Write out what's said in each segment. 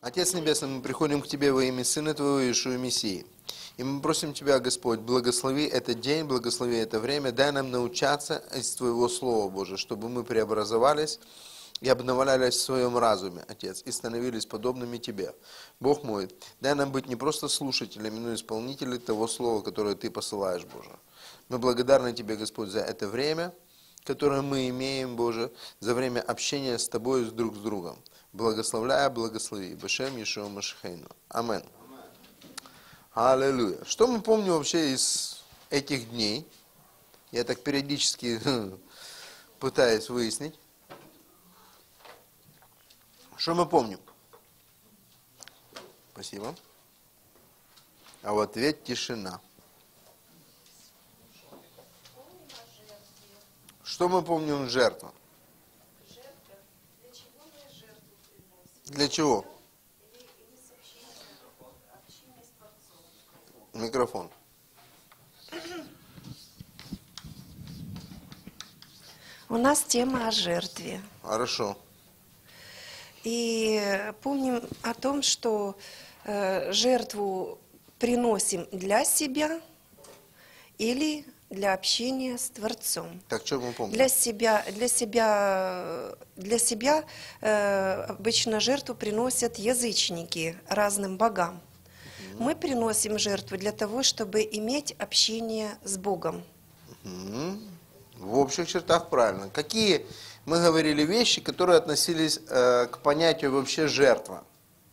Отец Небесный, мы приходим к Тебе во имя Сына Твоего Иешуа Мессии. И мы просим Тебя, Господь, благослови этот день, благослови это время, дай нам научаться из Твоего Слова, Боже, чтобы мы преобразовались и обновлялись в своем разуме, Отец, и становились подобными Тебе. Бог мой, дай нам быть не просто слушателями, но и исполнителями того Слова, которое Ты посылаешь, Боже. Мы благодарны Тебе, Господь, за это время, которое мы имеем, Боже, за время общения с Тобой и друг с другом. Благословляя, благослови. Бешем Иешуа Машихейну. Амин. Аллилуйя. Что мы помним вообще из этих дней? Я так периодически пытаюсь выяснить. Что мы помним? Спасибо. А в ответ тишина. Что мы помним в жертву? Для чего? Микрофон. У нас тема о жертве. Хорошо. И помним о том, что жертву приносим для себя или для общения с Творцом. Так, что мы помним? Для себя обычно жертву приносят язычники разным богам. Мы приносим жертву для того, чтобы иметь общение с Богом. В общих чертах правильно. Какие, мы говорили, вещи, которые относились к понятию вообще жертва?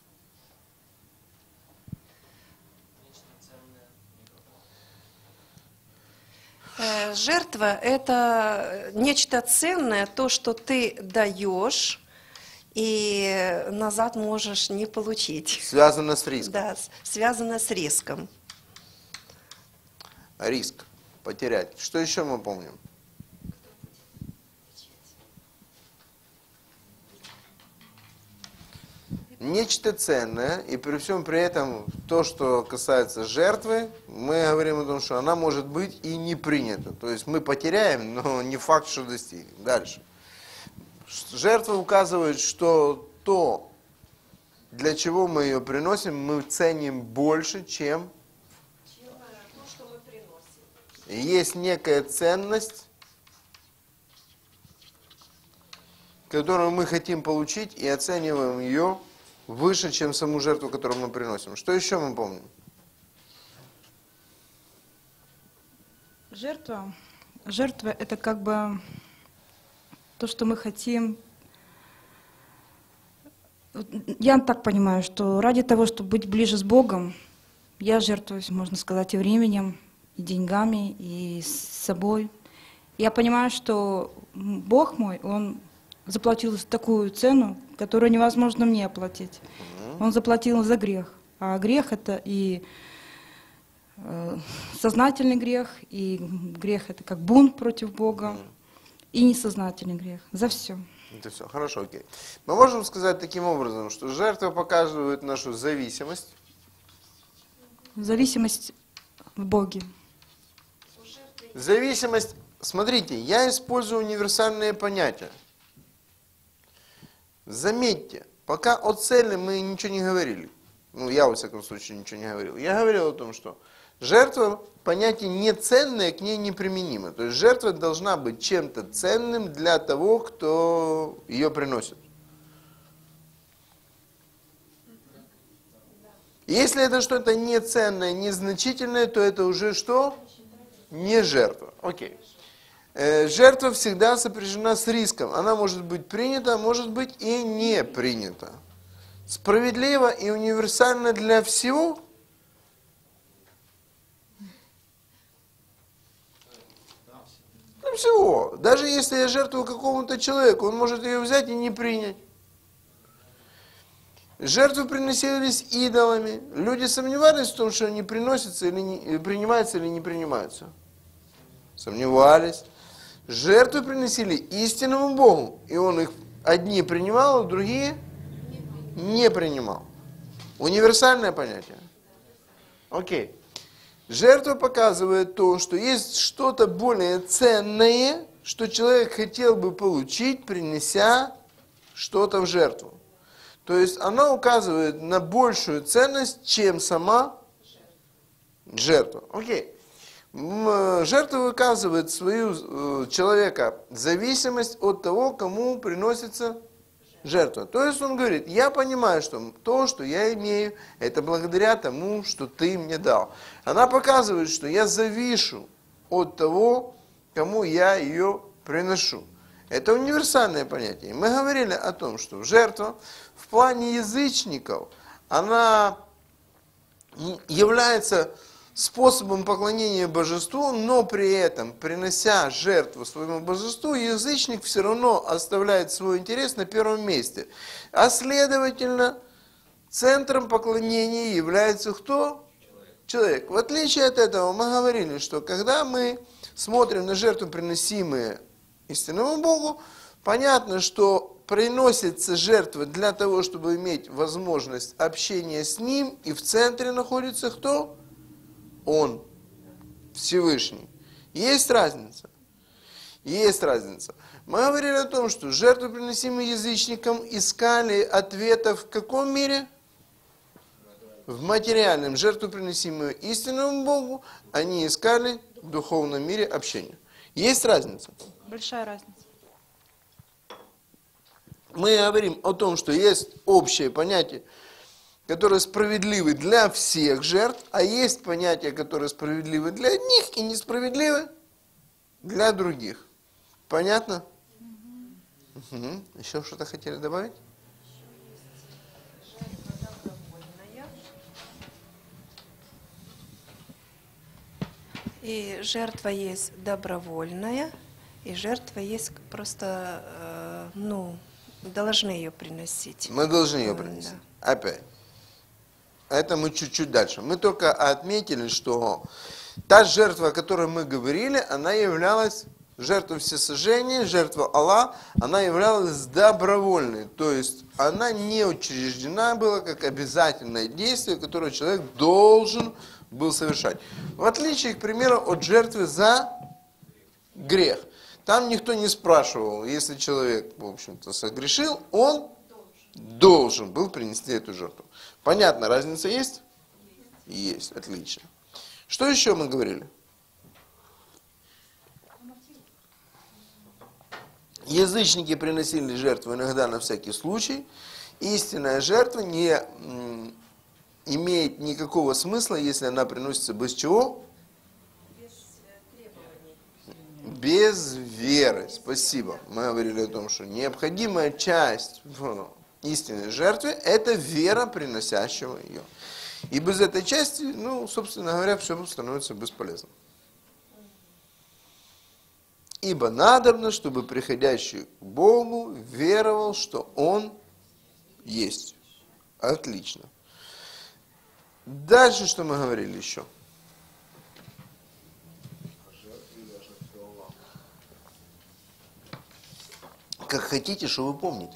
Жертва – это нечто ценное, то, что ты даешь, и назад можешь не получить. Связано с риском. Да, связано с риском. Риск. Потерять. Что еще мы помним? Нечто ценное, и при всем при этом, то, что касается жертвы, мы говорим о том, что она может быть и не принята. То есть мы потеряем, но не факт, что достигнем. Дальше. Жертва указывает, что то, для чего мы ее приносим, мы ценим больше, чем то, что мы приносим. Есть некая ценность, которую мы хотим получить, и оцениваем ее выше, чем саму жертву, которую мы приносим. Что еще мы помним? Жертва – это как бы то, что мы хотим. Я так понимаю, что ради того, чтобы быть ближе с Богом, я жертвую, можно сказать, и временем, и деньгами, и собой. Я понимаю, что Бог мой, Он заплатил такую цену, которую невозможно мне оплатить. Он заплатил за грех. А грех – это и сознательный грех, и грех – это как бунт против Бога, и несознательный грех. За все. Это все. Хорошо, окей. Мы можем сказать таким образом, что жертва показывает нашу зависимость. Зависимость в Боге. Зависимость. Смотрите, я использую универсальные понятия. Заметьте, пока о цели мы ничего не говорили. Ну, я, во всяком случае, ничего не говорил. Я говорил о том, что жертва, понятие неценное, к ней неприменимо. То есть жертва должна быть чем-то ценным для того, кто ее приносит. Если это что-то неценное, незначительное, то это уже что? Не жертва. Окей. Жертва всегда сопряжена с риском. Она может быть принята, а может быть и не принята. Справедливо и универсально для всего? Для всего. Даже если я жертвую какому-то человеку, он может ее взять и не принять. Жертвы приносились идолами. Люди сомневались в том, что они приносятся или не, принимаются или не принимаются. Сомневались. Жертвы приносили истинному Богу, и Он их одни принимал, а другие не принимал. Универсальное понятие. Окей. Жертва показывает то, что есть что-то более ценное, что человек хотел бы получить, принеся что-то в жертву. То есть она указывает на большую ценность, чем сама жертва. Окей. Жертва выказывает свою человека зависимость от того, кому приносится жертва. То есть он говорит, я понимаю, что то, что я имею, это благодаря тому, что ты мне дал. Она показывает, что я завишу от того, кому я ее приношу. Это универсальное понятие. Мы говорили о том, что жертва в плане язычников, она является способом поклонения божеству, но при этом, принося жертву своему божеству, язычник все равно оставляет свой интерес на первом месте. А следовательно, центром поклонения является кто? Человек. В отличие от этого, мы говорили, что когда мы смотрим на жертву, приносимые истинному Богу, понятно, что приносится жертва для того, чтобы иметь возможность общения с Ним, и в центре находится кто? Он, Всевышний. Есть разница? Есть разница. Мы говорили о том, что жертвы, приносимые язычникам, искали ответов в каком мире? В материальном. Жертву, приносимую истинному Богу, они искали в духовном мире общения. Есть разница? Большая разница. Мы говорим о том, что есть общее понятие, которые справедливы для всех жертв, а есть понятия, которые справедливы для одних и несправедливы для других. Понятно? Угу. Еще что-то хотели добавить? И жертва есть добровольная, и жертва есть просто, должны ее приносить. Мы должны ее принести. Да. Опять. Это мы чуть-чуть дальше. Мы только отметили, что та жертва, о которой мы говорили, она являлась жертвой всесожжения, жертва Аллах, она являлась добровольной. То есть она не учреждена была как обязательное действие, которое человек должен был совершать. В отличие, к примеру, от жертвы за грех. Там никто не спрашивал, если человек, в общем-то, согрешил, он должен был принести эту жертву. Понятно, разница есть? Есть, отлично. Что еще мы говорили? Язычники приносили жертву иногда на всякий случай. Истинная жертва не имеет никакого смысла, если она приносится без чего? Без веры. Спасибо. Мы говорили о том, что необходимая часть в истинной жертве – это вера приносящего ее. И без этой части, собственно говоря, все становится бесполезным. Ибо надобно, чтобы приходящий к Богу веровал, что Он есть. Отлично. Дальше что мы говорили еще? Как хотите, что вы помните.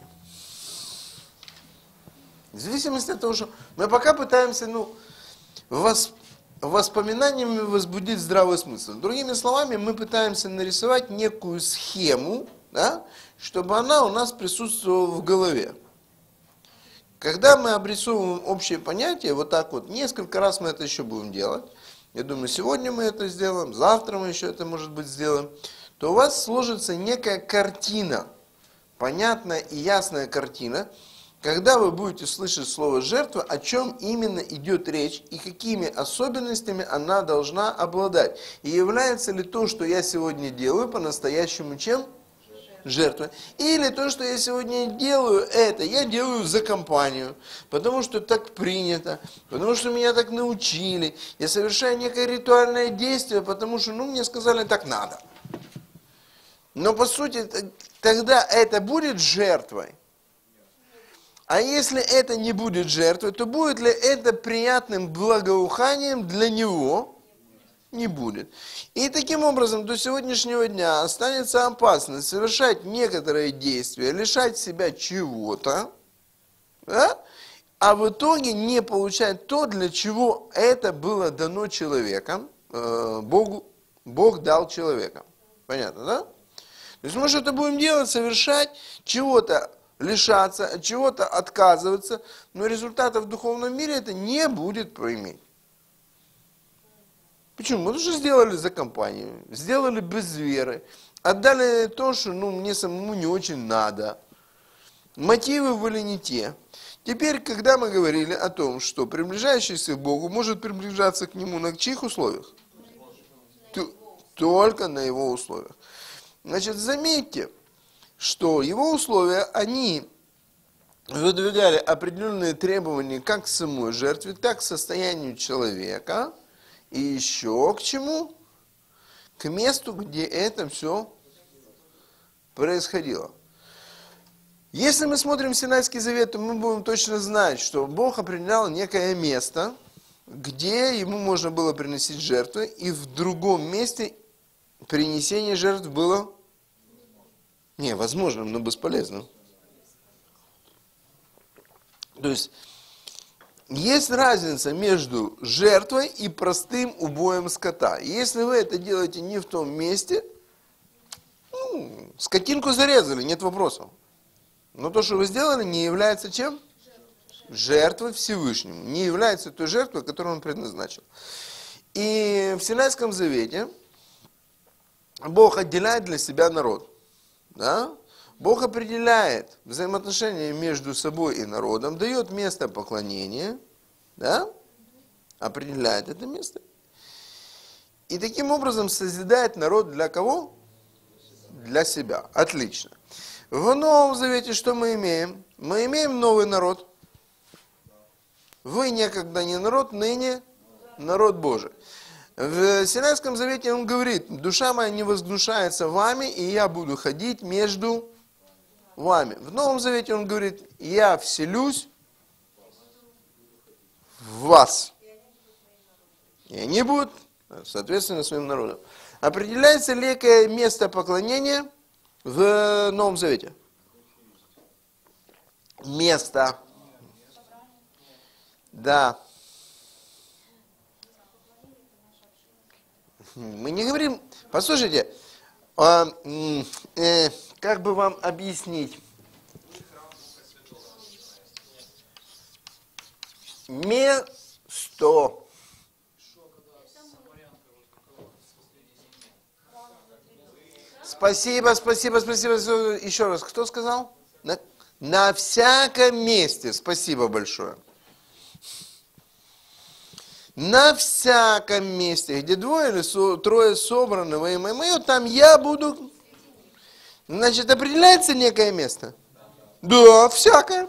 В зависимости от того, что мы пока пытаемся, воспоминаниями возбудить здравый смысл. Другими словами, мы пытаемся нарисовать некую схему, да, чтобы она у нас присутствовала в голове. Когда мы обрисовываем общее понятие, вот так вот, несколько раз мы это еще будем делать, я думаю, сегодня мы это сделаем, завтра мы еще это, может быть, сделаем, то у вас сложится некая картина, понятная и ясная картина, когда вы будете слышать слово «жертва», о чем именно идет речь и какими особенностями она должна обладать. И является ли то, что я сегодня делаю, по-настоящему чем? Жертвой. Или то, что я сегодня делаю, это я делаю за компанию, потому что так принято, потому что меня так научили. Я совершаю некое ритуальное действие, потому что, мне сказали, так надо. Но по сути, тогда это будет жертвой. А если это не будет жертвой, то будет ли это приятным благоуханием для него? Не будет. И таким образом до сегодняшнего дня останется опасность совершать некоторые действия, лишать себя чего-то, да? А в итоге не получать то, для чего это было дано человеком, Бог дал человеком. Понятно, да? То есть мы что-то будем делать, совершать чего-то лишаться, от чего-то отказываться, но результата в духовном мире это не будет иметь. Почему? Потому что сделали за компанию, сделали без веры, отдали то, что мне самому не очень надо. Мотивы были не те. Теперь, когда мы говорили о том, что приближающийся к Богу может приближаться к Нему на чьих условиях? Только на Его условиях. Значит, заметьте, что Его условия, они выдвигали определенные требования как к самой жертве, так к состоянию человека, и еще к чему? К месту, где это все происходило. Если мы смотрим Синайский завет, то мы будем точно знать, что Бог определял некое место, где Ему можно было приносить жертвы, и в другом месте принесение жертв было невозможным, но бесполезным. То есть разница между жертвой и простым убоем скота. Если вы это делаете не в том месте, скотинку зарезали, нет вопросов. Но то, что вы сделали, не является чем? Жертвой Всевышнему. Не является той жертвой, которую Он предназначил. И в Синайском завете Бог отделяет для себя народ. Да? Бог определяет взаимоотношения между собой и народом, дает место поклонения, да? Определяет это место. И таким образом созидает народ для кого? Для себя. Отлично. В Новом Завете что мы имеем? Мы имеем новый народ. Вы некогда не народ, ныне народ Божий. В Синайском Завете он говорит: душа моя не возгнушается вами, и я буду ходить между вами. В Новом Завете он говорит: я вселюсь в вас. И они будут, соответственно, своим народом. Определяется некое место поклонения в Новом Завете? Место. Да. Мы не говорим... Послушайте, как бы вам объяснить? Место. Спасибо. Еще раз, кто сказал? На всяком месте. Спасибо большое. На всяком месте, где двое или трое собраны во имя Мое, там я буду. Значит, определяется некое место? Да, всякое.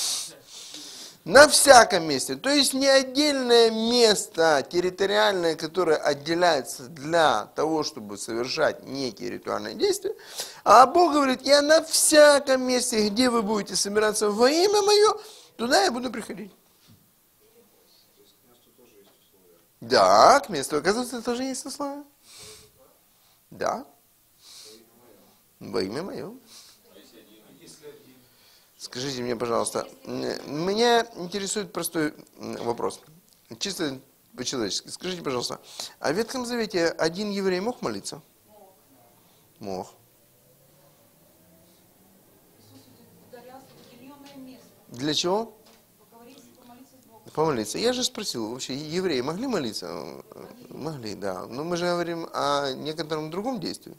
На всяком месте. То есть не отдельное место территориальное, которое отделяется для того, чтобы совершать некие ритуальные действия. А Бог говорит: я на всяком месте, где вы будете собираться во имя Мое, туда я буду приходить. Да, к месту, оказывается, тоже есть условия. Да. Во имя Мое. Скажите мне, пожалуйста, меня интересует простой вопрос. Чисто по-человечески. Скажите, пожалуйста, а в Ветхом Завете один еврей мог молиться? Мог. Для чего? Помолиться. Я же спросил, вообще евреи могли молиться? Могли, да. Но мы же говорим о некотором другом действии.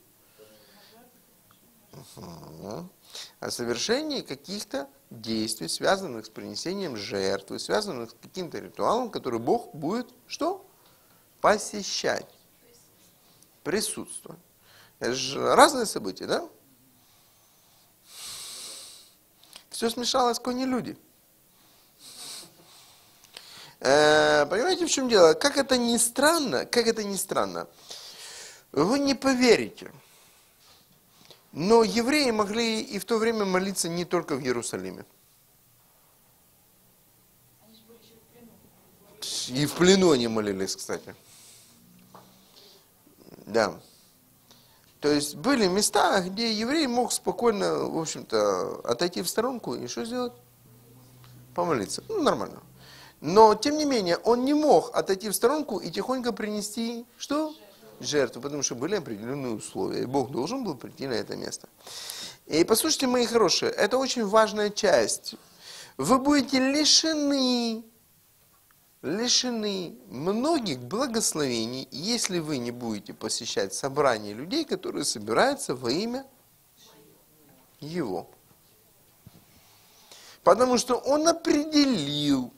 О совершении каких-то действий, связанных с принесением жертвы, связанных с каким-то ритуалом, который Бог будет что? Посещать. Присутствовать. Это же разные события, да? Все смешалось, кони люди. Понимаете, в чем дело? Как это ни странно, вы не поверите. Но евреи могли и в то время молиться не только в Иерусалиме. И в плену они молились, кстати. Да. То есть были места, где еврей мог спокойно, в общем-то, отойти в сторонку и что сделать? Помолиться. Нормально. Но, тем не менее, он не мог отойти в сторонку и тихонько принести, что? жертву, потому что были определенные условия, и Бог должен был прийти на это место. И послушайте, мои хорошие, это очень важная часть. Вы будете лишены многих благословений, если вы не будете посещать собрания людей, которые собираются во имя Его. Потому что Он определил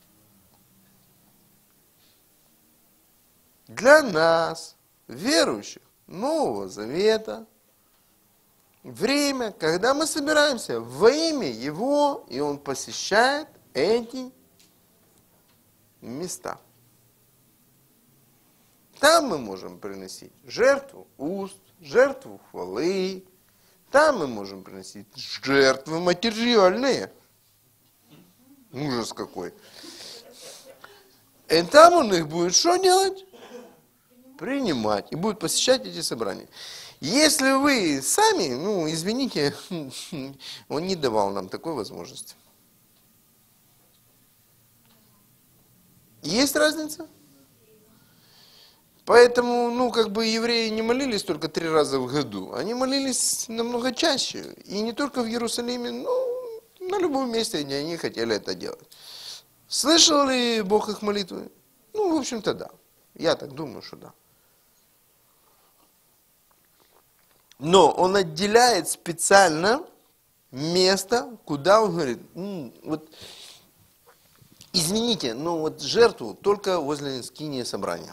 для нас, верующих Нового Завета, время, когда мы собираемся во имя Его, и Он посещает эти места. Там мы можем приносить жертву уст, жертву хвалы, там мы можем приносить жертвы материальные. Ужас какой. И там он их будет что делать? Принимать. И будет посещать эти собрания. Если вы сами, извините, он не давал нам такой возможности. Есть разница? Поэтому, евреи не молились только 3 раза в году. Они молились намного чаще. И не только в Иерусалиме, на любом месте, где они хотели это делать. Слышал ли Бог их молитвы? В общем-то, да. Я так думаю, что да. Но Он отделяет специально место, куда Он говорит, извините, жертву только возле скинии собрания.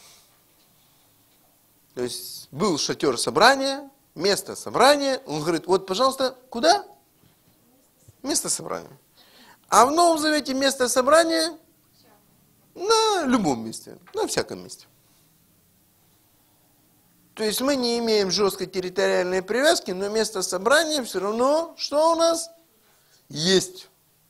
То есть был шатер собрания, место собрания, Он говорит, пожалуйста, куда? Место собрания. А в Новом Завете место собрания на любом месте, на всяком месте. То есть мы не имеем жесткой территориальной привязки, но место собрания все равно, что у нас есть.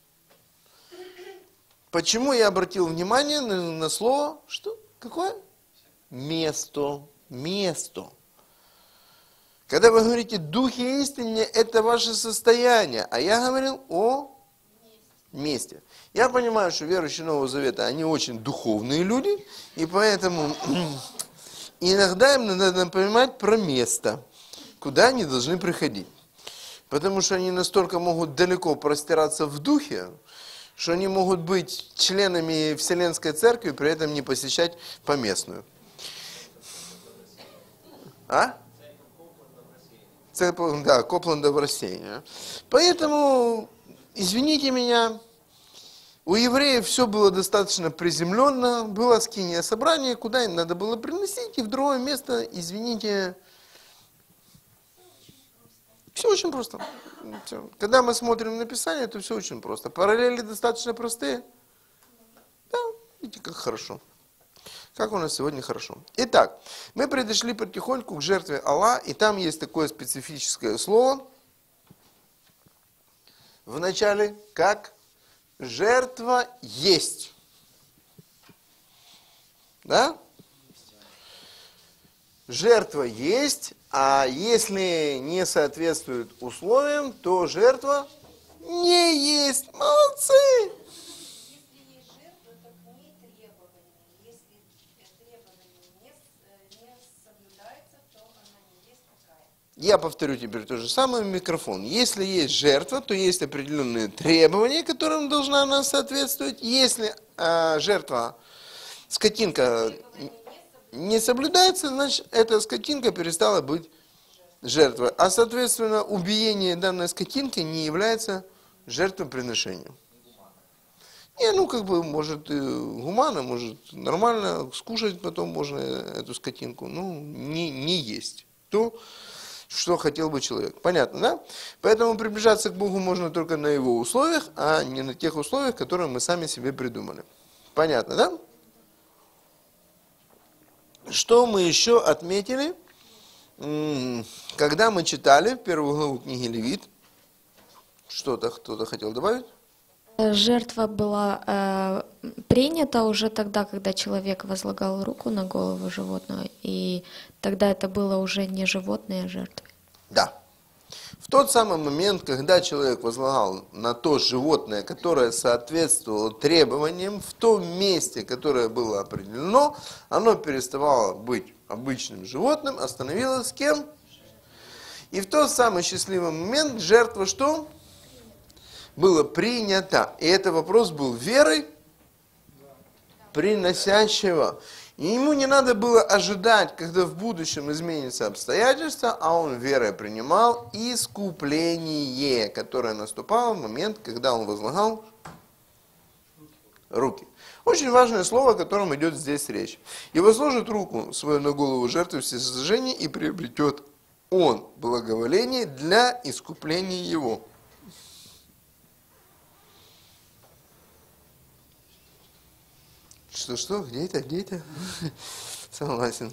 Почему я обратил внимание на слово, что? Какое? Место. Место. Когда вы говорите «духе истине», это ваше состояние, а я говорил о месте. Я понимаю, что верующие Нового Завета, они очень духовные люди, и поэтому иногда им надо понимать про место, куда они должны приходить. Потому что они настолько могут далеко простираться в духе, что они могут быть членами Вселенской Церкви, при этом не посещать поместную. А? Церковь, да, Копланда в России. Поэтому, извините меня, у евреев все было достаточно приземленно, было скиния собрания, куда им надо было приносить, и в другое место, извините, все очень просто. Все. Когда мы смотрим на Писание, то все очень просто. Параллели достаточно простые. Да, видите, как хорошо. Как у нас сегодня хорошо. Итак, мы пришли потихоньку к жертве Аллах, и там есть такое специфическое слово в начале, как жертва есть. Да? Жертва есть, а если не соответствует условиям, то жертва не есть. Молодцы! Я повторю теперь то же самое в микрофон. Если есть жертва, то есть определенные требования, которым должна она соответствовать. Если жертва, скотинка не соблюдается, значит, эта скотинка перестала быть жертвой. А, соответственно, убиение данной скотинки не является жертвоприношением. Не, может и гуманно, может нормально, скушать потом можно эту скотинку. Не есть то, что хотел бы человек. Понятно, да? Поэтому приближаться к Богу можно только на Его условиях, а не на тех условиях, которые мы сами себе придумали. Понятно, да? Что мы еще отметили, когда мы читали первую главу книги Левит? Что-то кто-то хотел добавить? Жертва была принята уже тогда, когда человек возлагал руку на голову животного, и тогда это было уже не животное, а жертва. Да. В тот самый момент, когда человек возлагал на то животное, которое соответствовало требованиям, в том месте, которое было определено, оно переставало быть обычным животным, а становилось кем? И в тот самый счастливый момент жертва что? Было принято. И это вопрос был верой приносящего. И ему не надо было ожидать, когда в будущем изменится обстоятельства, а он верой принимал искупление, которое наступало в момент, когда он возлагал руки. Очень важное слово, о котором идет здесь речь. «И возложит руку свою на голову жертвы всесожжения, и приобретет он благоволение для искупления его». Что? Где это? Где это? Согласен.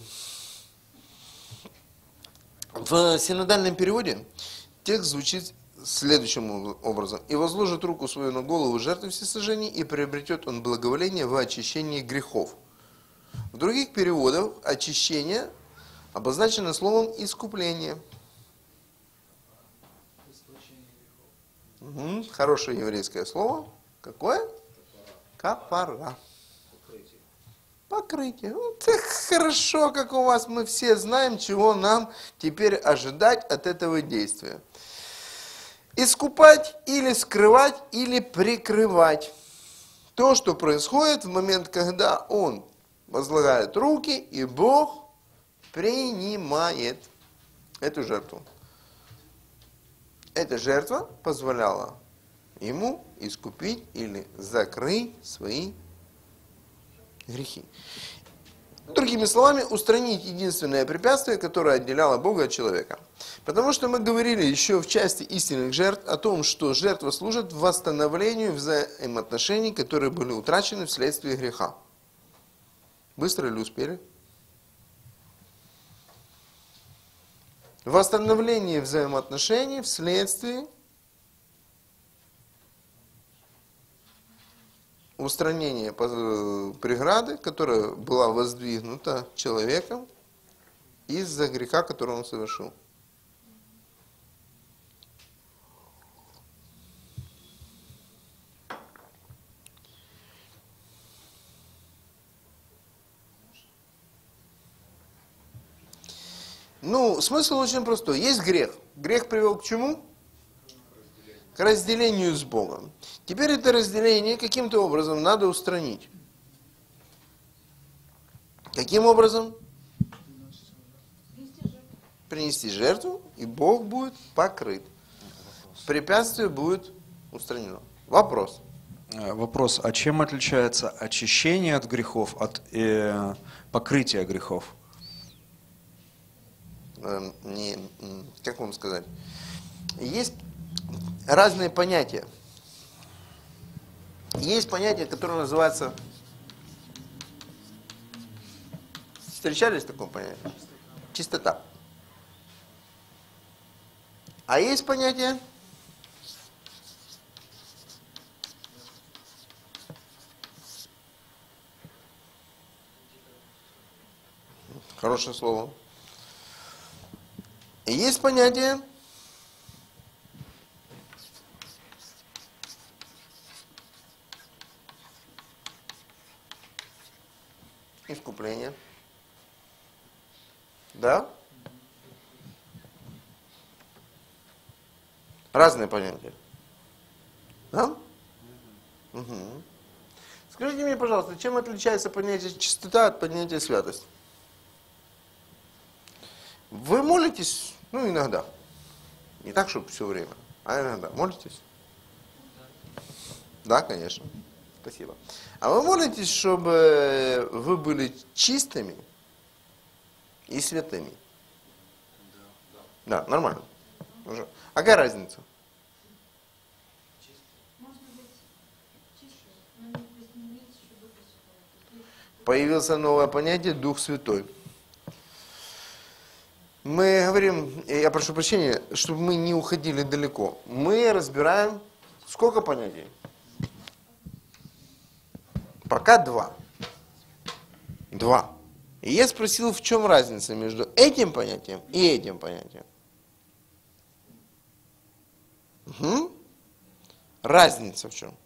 В синодальном переводе текст звучит следующим образом. «И возложит руку свою на голову жертвы всесожжения, и приобретет он благоволение в очищении грехов». В других переводах очищение обозначено словом «искупление». Хорошее еврейское слово. Какое? Капара. Покрытие. Вот хорошо, как у вас, мы все знаем, чего нам теперь ожидать от этого действия. Искупать или скрывать, или прикрывать. То, что происходит в момент, когда он возлагает руки, и Бог принимает эту жертву. Эта жертва позволяла ему искупить или закрыть свои грехи. Другими словами, устранить единственное препятствие, которое отделяло Бога от человека. Потому что мы говорили еще в части истинных жертв о том, что жертва служит восстановлению взаимоотношений, которые были утрачены вследствие греха. Быстро ли успели? Восстановление взаимоотношений вследствие устранения преграды, которая была воздвигнута человеком из-за греха, который он совершил. Ну, смысл очень простой. Есть грех. Грех привел к чему? К разделению с Богом. Теперь это разделение каким-то образом надо устранить. Каким образом? Принести жертву, и Бог будет покрыт. Препятствие будет устранено. Вопрос. Вопрос. А чем отличается очищение от грехов от покрытия грехов? Как вам сказать? Есть разные понятия. Есть понятие, которое называется... Встречались с таким понятием? Чистота. А есть понятие... Хорошее слово. И есть понятие... искупление. Да? Разные понятия. Да? Угу. Скажите мне, пожалуйста, чем отличается понятие чистота от понятия святость? Вы молитесь, ну, иногда. Не так, чтобы все время, а иногда. Молитесь? Да, конечно. Спасибо. А вы молитесь, чтобы вы были чистыми и святыми? Да, нормально. Уже. А какая разница? Появилось новое понятие Дух Святой. Мы говорим, я прошу прощения, чтобы мы не уходили далеко. Мы разбираем сколько понятий? Пока два. Два. И я спросил, в чем разница между этим понятием и этим понятием. Мгм. Разница в чем?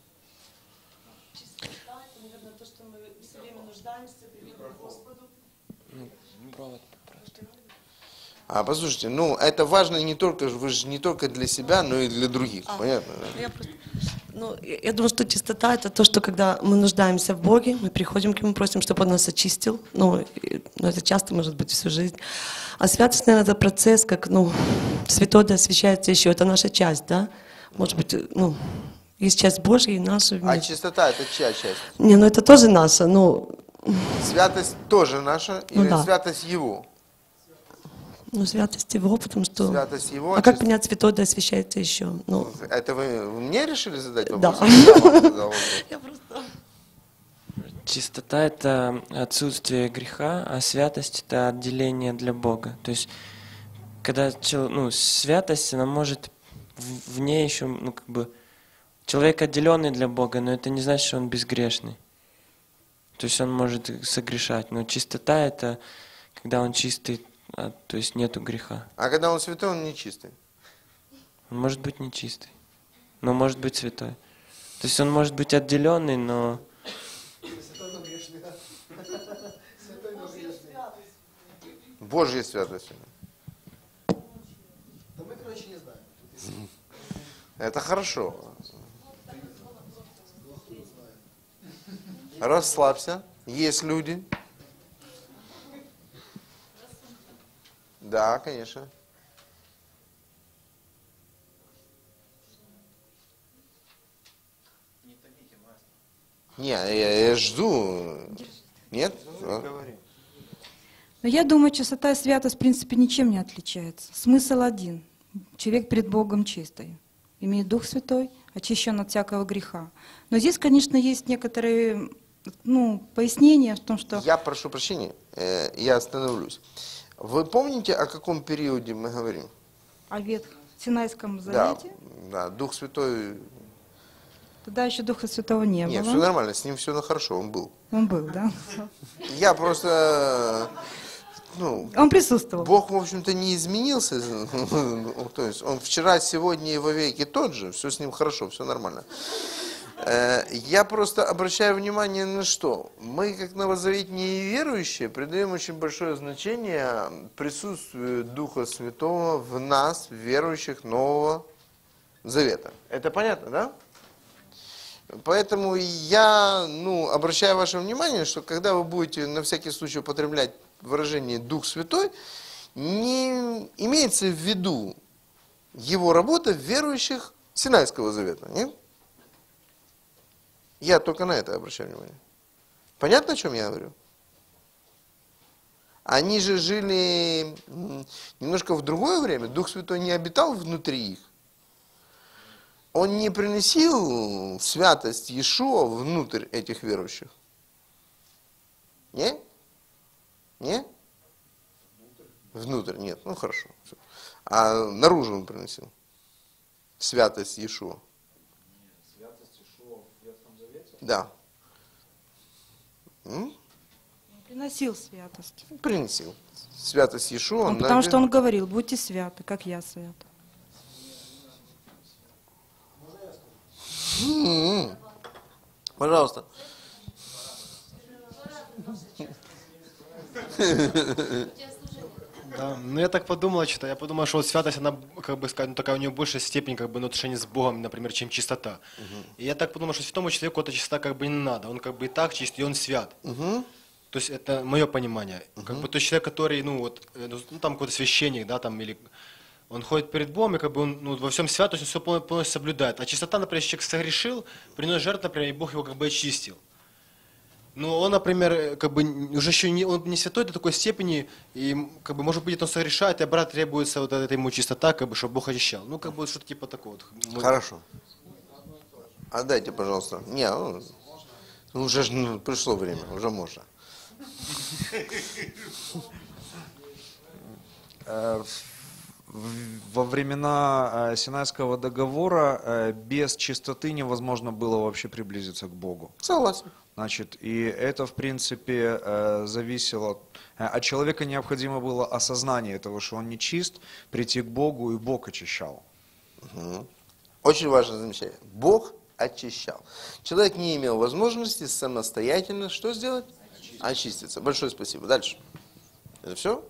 Послушайте, ну это важно не только, вы же не только для себя, но и для других, понятно? Да? Я думаю, что чистота — это то, что когда мы нуждаемся в Боге, мы приходим к Нему, просим, чтобы Он нас очистил. Это часто может быть всю жизнь. А святость, наверное, это процесс, как, святой да освящается еще. Это наша часть, да? Может быть, есть часть Божья и наша. А чистота это чья часть? Это тоже наша, Святость тоже наша или да. святость Его? Святость Его, потому что... Святость Его. А как понять, святой да освящается еще? Это вы мне решили задать вопрос? Да. Я вам задал вопрос. Я просто... Чистота — это отсутствие греха, а святость — это отделение для Бога. То есть, когда святость, она может в ней еще, человек отделенный для Бога, но это не значит, что он безгрешный. То есть он может согрешать. Но чистота — это когда он чистый, то есть нету греха. А когда он святой, он не чистый? Он может быть нечистый, но может быть святой. То есть он может быть отделенный, но... Божья святость. Это хорошо. Расслабься. Есть люди. Да, конечно. Не, я жду. Нет? Но я думаю, чистота и святость в принципе ничем не отличаются. Смысл один. Человек перед Богом чистый. Имеет Дух Святой, очищен от всякого греха. Но здесь, конечно, есть некоторые пояснения в том, что... Я прошу прощения, я остановлюсь. Вы помните, о каком периоде мы говорим? О Синайском завете? Да, Дух Святой... Тогда еще Духа Святого не было. Нет, все нормально, с ним все хорошо, он был. Он был, да? Я просто... Он присутствовал. Бог, в общем-то, не изменился. То есть он вчера, сегодня и вовеки тот же. Все с ним хорошо, все нормально. Я просто обращаю внимание на что. Мы, как новозаветные верующие, придаем очень большое значение присутствию Духа Святого в нас, верующих Нового Завета. Это понятно, да? Поэтому я обращаю ваше внимание, что когда вы будете на всякий случай употреблять выражение «Дух Святой», не имеется в виду его работа верующих Синайского Завета. Нет? Я только на это обращаю внимание. Понятно, о чем я говорю? Они же жили немножко в другое время. Дух Святой не обитал внутри их. Он не приносил святость Иешуа внутрь этих верующих. Не? Не? Внутрь, нет. Хорошо. А наружу он приносил святость Иешуа. Святость Иешуа в Ветхом Завете? Да. Приносил святость. Приносил. Святость Иешуа. Потому что он говорил: будьте святы, как я свят. Пожалуйста. Да, я так подумал, что я подумал, что святость, она, такая у нее большая степень, на отношении с Богом, например, чем чистота. И я так подумал, что святому человеку эта чистота не надо, он и так чист, и он свят. То есть это мое понимание. То есть человек, который, там какой-то священник, да, там, или он ходит перед Богом, и он во всем свят, то есть он все полностью соблюдает. А чистота, например, если человек согрешил, принес жертву, например, и Бог его очистил. Но он, например, уже еще он не святой до такой степени, и может быть, он согрешает, и обратно требуется вот эта ему чистота, чтобы Бог очищал. Что-то типа такого. Хорошо. Отдайте, пожалуйста. Не, уже пришло время, уже можно. Во времена Синайского договора без чистоты невозможно было вообще приблизиться к Богу. Согласен. Значит, и это, в принципе, зависело... От человека необходимо было осознание того, что он нечист, прийти к Богу, и Бог очищал. Очень важное замечание. Бог очищал. Человек не имел возможности самостоятельно что сделать? Очиститься. Большое спасибо. Дальше. Это все?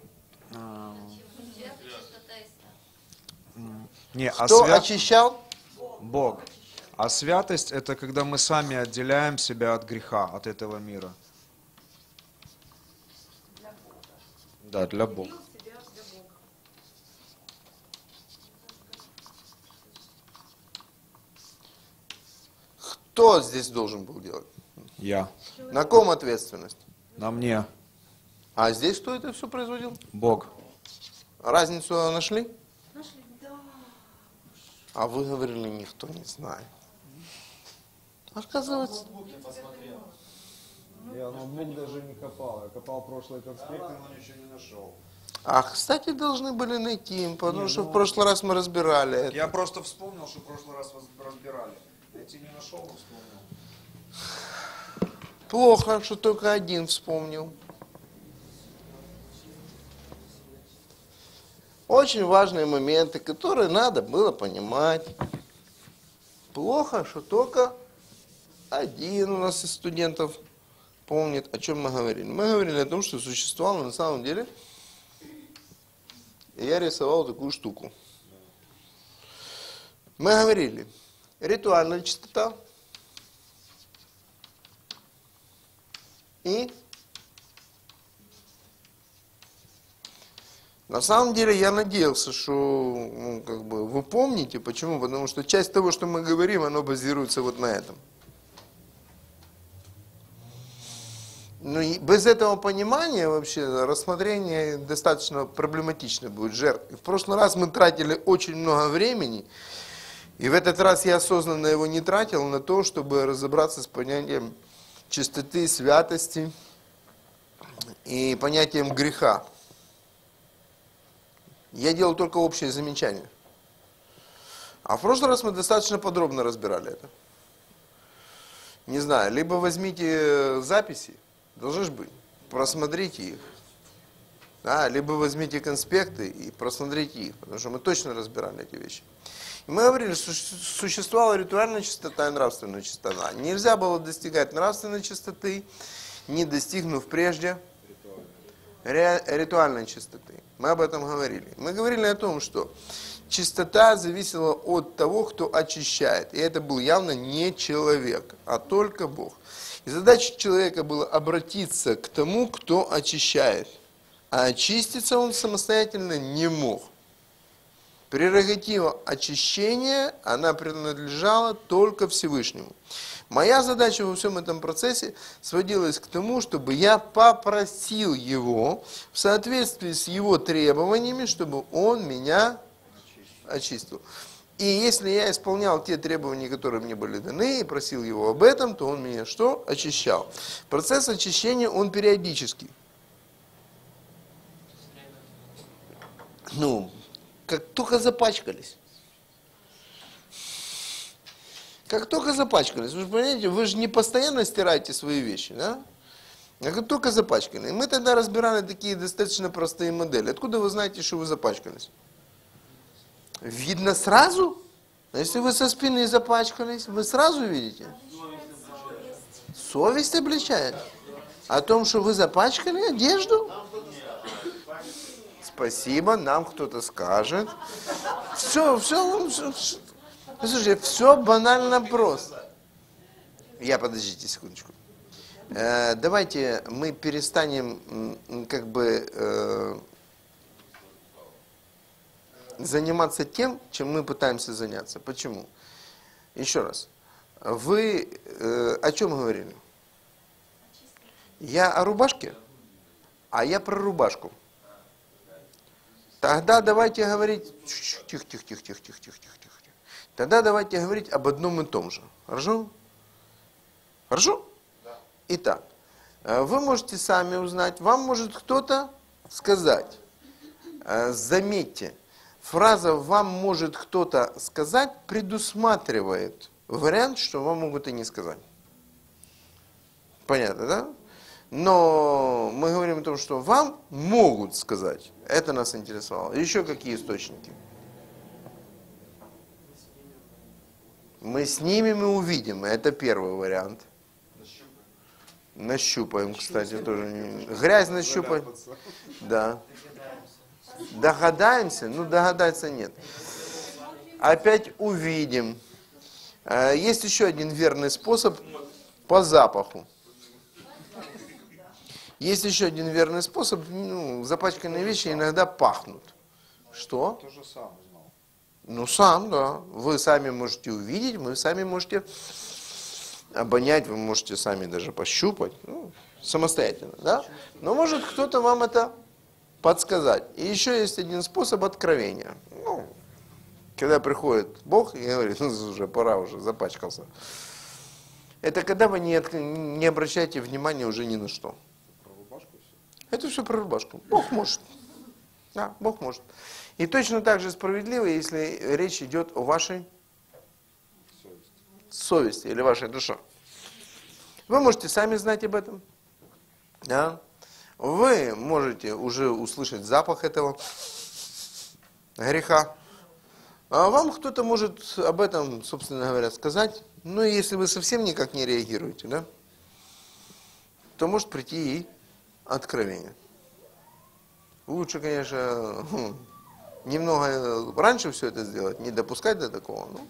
Не, Кто очищал? Бог. А святость — это когда мы сами отделяем себя от греха, от этого мира. Да, для Бога. Кто здесь должен был делать? Я. На ком ответственность? На мне. А здесь кто это все производил? Бог. Разницу нашли? Нашли, да. А вы говорили, никто не знает. Оказывается. Я ноутбук даже не копал. Я копал прошлые конспекты, но ничего не нашел. А, кстати, должны были найти, потому что в прошлый раз мы разбирали это. Я просто вспомнил, что в прошлый раз разбирали. Найти не нашел, но вспомнил. Плохо, что только один вспомнил. Очень важные моменты, которые надо было понимать. Плохо, что только один у нас из студентов помнит, о чем мы говорили. Мы говорили о том, что существовало на самом деле, и я рисовал такую штуку. Мы говорили, ритуальная чистота и на самом деле я надеялся, что вы помните. Почему? Потому что часть того, что мы говорим, оно базируется вот на этом. Ну и без этого понимания вообще рассмотрение достаточно проблематично будет жертв. В прошлый раз мы тратили очень много времени, и в этот раз я осознанно его не тратил на то, чтобы разобраться с понятием чистоты, святости и понятием греха. Я делал только общее замечание. А в прошлый раз мы достаточно подробно разбирали это. Не знаю, либо возьмите записи, должны же быть, просмотрите их. Да, либо возьмите конспекты и просмотрите их, потому что мы точно разбирали эти вещи. И мы говорили, что существовала ритуальная чистота и нравственная чистота. Нельзя было достигать нравственной чистоты, не достигнув прежде ритуальной чистоты. Мы об этом говорили. Мы говорили о том, что чистота зависела от того, кто очищает. И это был явно не человек, а только Бог. И задача человека была обратиться к тому, кто очищает. А очиститься он самостоятельно не мог. Прерогатива очищения, она принадлежала только Всевышнему. Моя задача во всем этом процессе сводилась к тому, чтобы я попросил его в соответствии с его требованиями, чтобы он меня очистил. И если я исполнял те требования, которые мне были даны, и просил его об этом, то он меня что? Очищал. Процесс очищения, он периодический. Как только запачкались. Как только запачкались. Вы же понимаете, вы же не постоянно стираете свои вещи, да? А как только запачканы. И мы тогда разбирали такие достаточно простые модели. Откуда вы знаете, что вы запачкались? Видно сразу? Если вы со спины запачкались, вы сразу видите? Совесть обличает. О том, что вы запачкали одежду? Спасибо, нам кто-то скажет. Все, слушайте, все банально просто. Подождите секундочку. Давайте мы перестанем заниматься тем, чем мы пытаемся заняться. Почему? Еще раз. Вы о чем говорили? Я о рубашке, а я про рубашку. Тогда давайте говорить... Тихо. Тогда давайте говорить об одном и том же. Хорошо? Хорошо? Да. Итак, вы можете сами узнать, вам может кто-то сказать. Заметьте, фраза «вам может кто-то сказать» предусматривает вариант, что вам могут и не сказать. Понятно, да? Но мы говорим о том, что вам могут сказать. Это нас интересовало. Еще какие источники? Мы снимем и увидим. Это первый вариант. Нащупаем, кстати, тоже. Грязь нащупаем. Да. Догадаемся? Ну, догадаться нет. Опять увидим. Есть еще один верный способ по запаху. Есть еще один верный способ. Ну, запачканные вещи иногда пахнут. Что? Тоже сам узнал. Ну, сам, да. Вы сами можете увидеть, вы сами можете обонять, вы можете сами даже пощупать. Ну, самостоятельно, да? Но может кто-то вам это подсказать. И еще есть один способ откровения. Ну, когда приходит Бог и говорит, ну, уже пора, уже запачкался. Это когда вы не обращаете внимания уже ни на что. Это все про рубашку. Бог может. Да, Бог может. И точно так же справедливо, если речь идет о вашей совести или вашей душе. Вы можете сами знать об этом. Да? Вы можете уже услышать запах этого греха. А вам кто-то может об этом, собственно говоря, сказать. Ну, и если вы совсем никак не реагируете, да, то может прийти и откровение. Лучше, конечно, немного раньше все это сделать, не допускать до такого. Ну,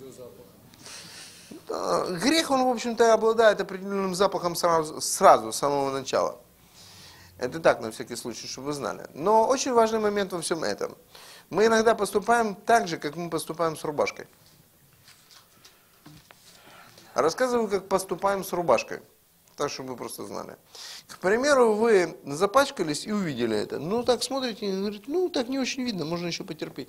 да, грех, он, в общем-то, обладает определенным запахом сразу, с самого начала. Это так, на всякий случай, чтобы вы знали. Но очень важный момент во всем этом. Мы иногда поступаем так же, как мы поступаем с рубашкой. Рассказываю, как поступаем с рубашкой. Так, чтобы вы просто знали. К примеру, вы запачкались и увидели это. Ну, так смотрите и говорите, ну, так не очень видно, можно еще потерпеть.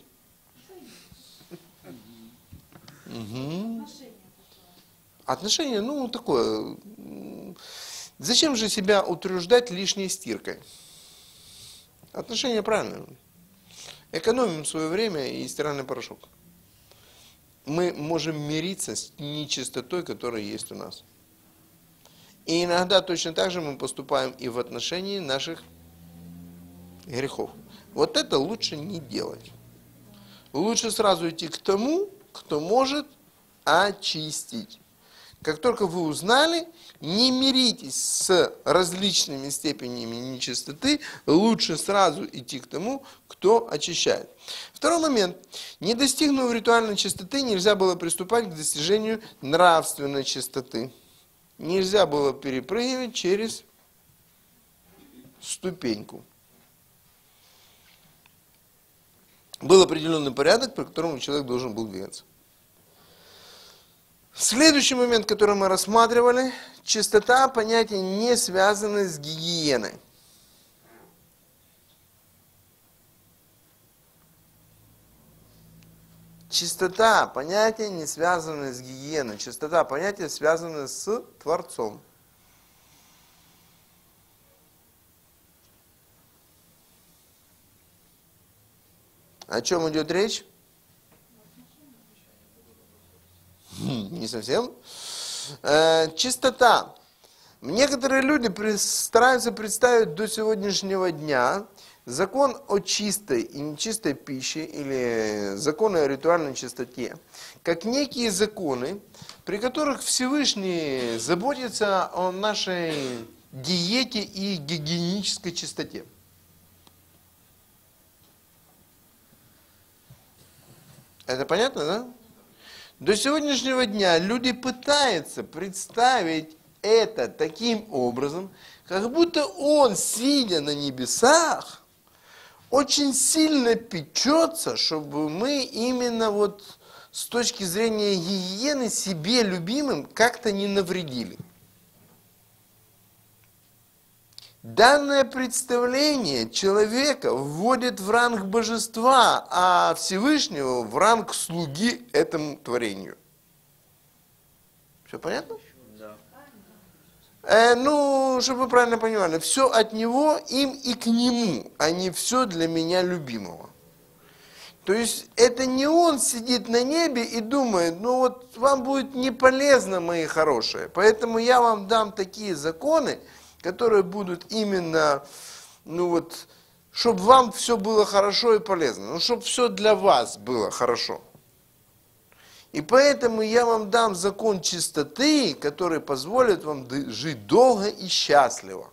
Угу. Отношения, ну, такое. Зачем же себя утруждать лишней стиркой? Отношения правильные. Экономим свое время и стиральный порошок. Мы можем мириться с нечистотой, которая есть у нас. И иногда точно так же мы поступаем и в отношении наших грехов. Вот это лучше не делать. Лучше сразу идти к тому, кто может очистить. Как только вы узнали, не миритесь с различными степенями нечистоты, лучше сразу идти к тому, кто очищает. Второй момент. Не достигнув ритуальной чистоты, нельзя было приступать к достижению нравственной чистоты. Нельзя было перепрыгивать через ступеньку. Был определенный порядок, по которому человек должен был двигаться. Следующий момент, который мы рассматривали, чистота, понятие, не связанное с гигиеной. Чистота, понятие, не связанное с гигиеной. Чистота, понятие, связанное с Творцом. О чем идет речь? Не совсем. Чистота. Некоторые люди стараются представить до сегодняшнего дня закон о чистой и нечистой пище или законы о ритуальной чистоте как некие законы, при которых Всевышний заботится о нашей диете и гигиенической чистоте. Это понятно, да? До сегодняшнего дня люди пытаются представить это таким образом, как будто он, сидя на небесах, очень сильно печется, чтобы мы именно вот с точки зрения гигиены себе, любимым, как-то не навредили. Данное представление человека вводит в ранг божества, а Всевышнего в ранг слуги этому творению. Все понятно? Да. Ну, чтобы вы правильно понимали, все от него, им и к нему, а не все для меня любимого. То есть это не он сидит на небе и думает, ну вот вам будет не полезно, мои хорошие, поэтому я вам дам такие законы, которые будут именно, ну вот, чтобы вам все было хорошо и полезно, ну, чтобы все для вас было хорошо. И поэтому я вам дам закон чистоты, который позволит вам жить долго и счастливо.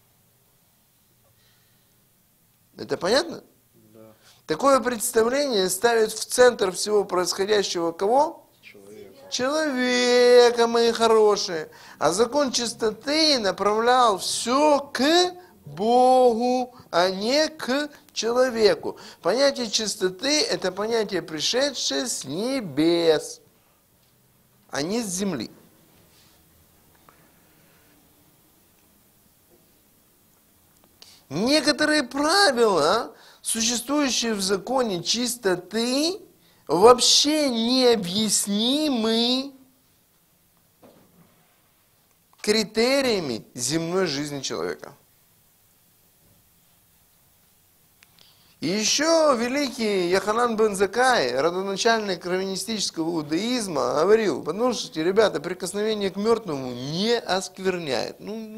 Это понятно? Да. Такое представление ставит в центр всего происходящего кого? Человека, мои хорошие. А закон чистоты направлял все к Богу, а не к человеку. Понятие чистоты – это понятие, пришедшее с небес, а не с земли. Некоторые правила, существующие в законе чистоты, вообще необъяснимы критериями земной жизни человека. И еще великий Йоханан бен Заккай, родоначальник раввинистического иудаизма, говорил: потому что, ребята, прикосновение к мертвому не оскверняет.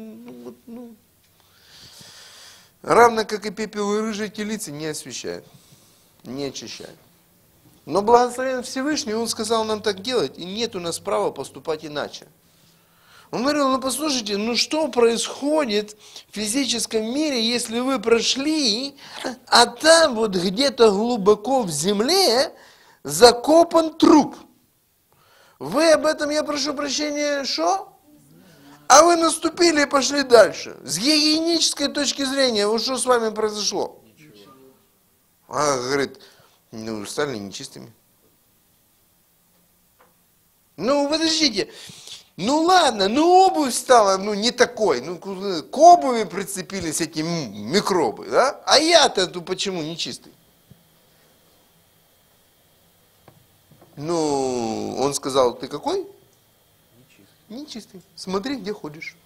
Равно как и пепел и рыжие телицы не освещает, не очищает. Но благословен Всевышний, Он сказал нам так делать, и нет у нас права поступать иначе. Он говорил: послушайте, что происходит в физическом мире, если вы прошли, а там вот где-то глубоко в земле закопан труп. Вы об этом, я прошу прощения, что? А вы наступили и пошли дальше. С гигиенической точки зрения, вот что с вами произошло? А, говорит, стали нечистыми. Подождите. Ладно, обувь стала, не такой. К обуви прицепились эти микробы, да? А я-то почему нечистый? Он сказал: ты какой? Нечистый. Смотри, где ходишь.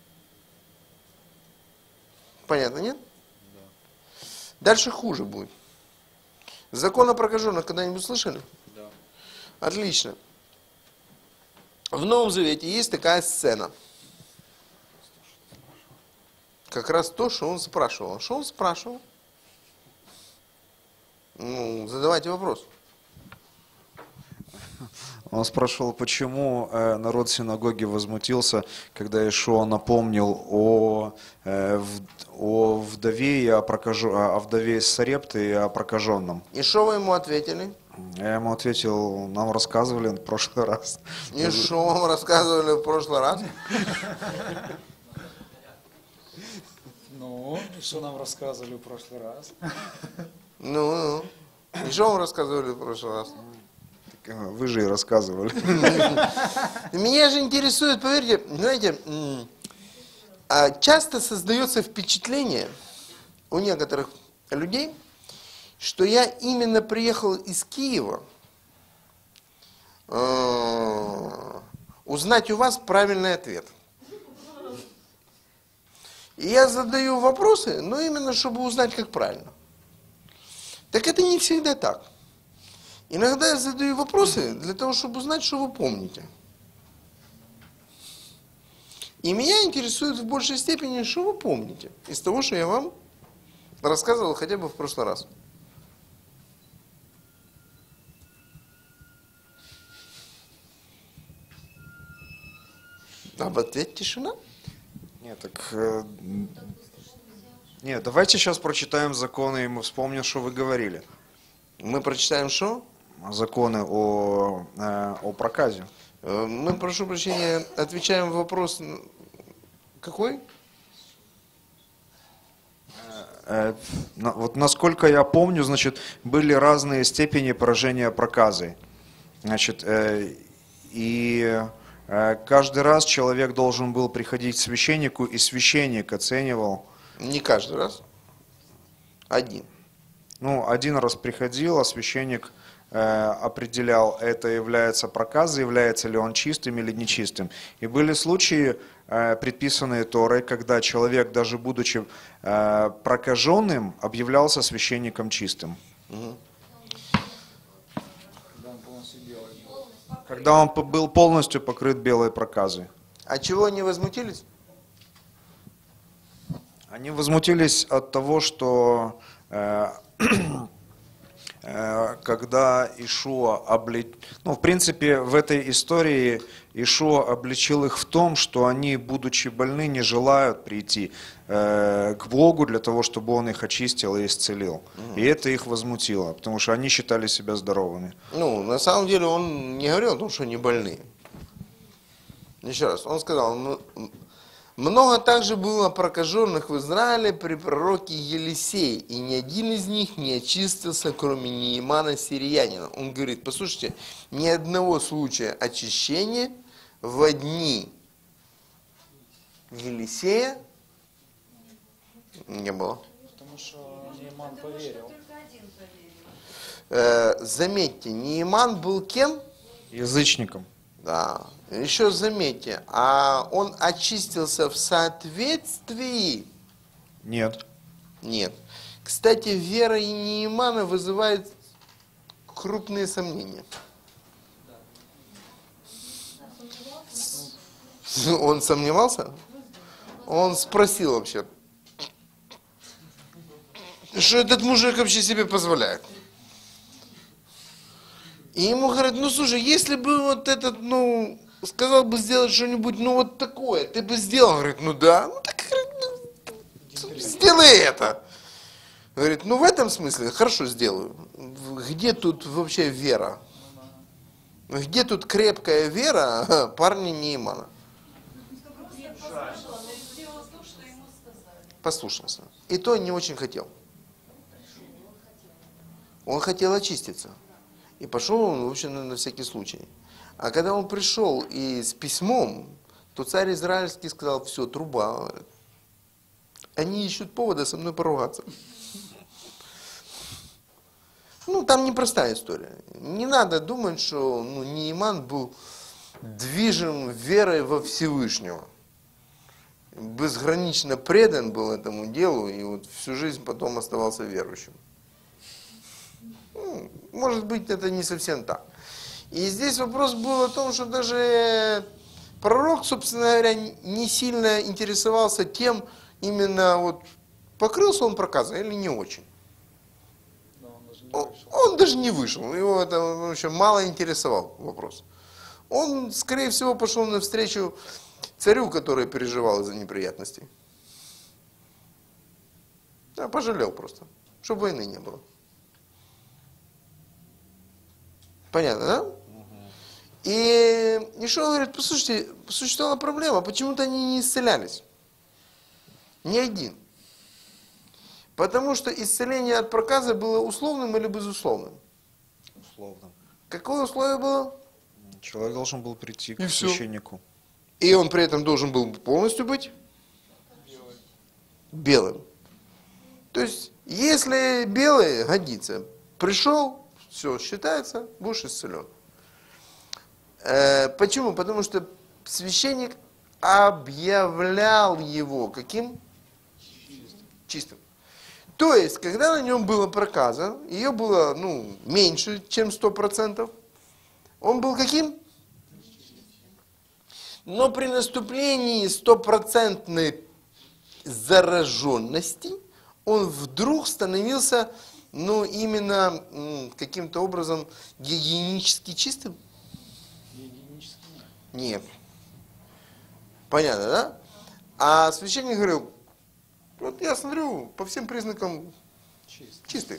Понятно, нет? Да. Дальше хуже будет. Закон о прокаженных когда-нибудь слышали? Да. Отлично. В Новом Завете есть такая сцена. Как раз то, что он спрашивал. Что он спрашивал? Задавайте вопрос. Он спрашивал, почему народ синагоги возмутился, когда Иешуа напомнил о вдове и о вдове из Сарепты и о прокаженном. И что вы ему ответили? Я ему ответил: нам рассказывали в прошлый раз. И что вам рассказывали в прошлый раз? Что нам рассказывали в прошлый раз? И что вам рассказывали в прошлый раз? Вы же и рассказывали. Меня же интересует, поверьте, знаете, часто создается впечатление у некоторых людей, что я именно приехал из Киева узнать у вас правильный ответ. И я задаю вопросы, но именно чтобы узнать, как правильно. Так это не всегда так. Иногда я задаю вопросы для того, чтобы узнать, что вы помните. И меня интересует в большей степени, что вы помните из того, что я вам рассказывал хотя бы в прошлый раз. А в ответ тишина? Нет, давайте сейчас прочитаем законы, и мы вспомним, что вы говорили. Мы прочитаем что? Законы о проказе. Мы, прошу прощения, отвечаем в вопрос какой? Вот насколько я помню, значит, были разные степени поражения проказой. Значит, и каждый раз человек должен был приходить к священнику, и священник оценивал. Не каждый раз. Один. Один раз приходил, а священник определял, это является проказой, является ли он чистым или нечистым. И были случаи, предписанные Торой, когда человек, даже будучи прокаженным, объявлялся священником чистым. Угу. Когда он был полностью покрыт белой проказой. А чего они возмутились? Они возмутились от того, что Когда Ишуа в принципе, в этой истории Ишуа обличил их в том, что они, будучи больны, не желают прийти к Богу для того, чтобы Он их очистил и исцелил. И это их возмутило, потому что они считали себя здоровыми. Ну, на самом деле он не говорил о том, что они больны. Еще раз, он сказал, много также было прокаженных в Израиле при пророке Елисее, и ни один из них не очистился, кроме Неимана сириянина. Он говорит, послушайте, ни одного случая очищения в дни Елисея не было. Потому что Нейман поверил. Заметьте, Неиман был кем? Язычником. Да. Еще заметьте, а он очистился в соответствии? Нет. Нет. Кстати, вера Неимана вызывает крупные сомнения. Он сомневался? Он спросил вообще, что этот мужик вообще себе позволяет. И ему говорят, ну слушай, если бы вот этот, сказал бы сделать что-нибудь, вот такое, ты бы сделал? Говорит, ну да, так, говорит, сделай это. Говорит, в этом смысле, хорошо сделаю. Где тут вообще вера? Где тут крепкая вера парня Неимана? Послушался. И то не очень хотел. Он хотел очиститься. И пошел он, в общем, на всякий случай. А когда он пришел и с письмом, то царь израильский сказал, все, труба. Они ищут повода со мной поругаться. Там непростая история. Не надо думать, что Неиман был движим верой во Всевышнего. Безгранично предан был этому делу, и вот всю жизнь потом оставался верующим. Может быть, это не совсем так. И здесь вопрос был о том, что даже пророк, собственно говоря, не сильно интересовался тем, именно покрылся он проказом или не очень. Он даже не вышел. Его это вообще мало интересовал вопрос. Он, скорее всего, пошел навстречу царю, который переживал из-за неприятностей. Да, пожалел просто, чтобы войны не было. Понятно, да? И Ишуа говорит, послушайте, существовала проблема, почему-то они не исцелялись. Ни один. Потому что исцеление от проказа было условным или безусловным? Условным. Какое условие было? Человек должен был прийти к священнику. И он при этом должен был полностью быть? Белым. То есть, если белый годится, пришел, все, считается, будешь исцелен. Почему? Потому что священник объявлял его каким? Чистым. То есть, когда на нем была проказа, ее было меньше, чем 100%, он был каким? Но при наступлении 100% зараженности он вдруг становился именно каким-то образом гигиенически чистым? Нет. Понятно, да? А священник говорил, вот я смотрю, по всем признакам чистый.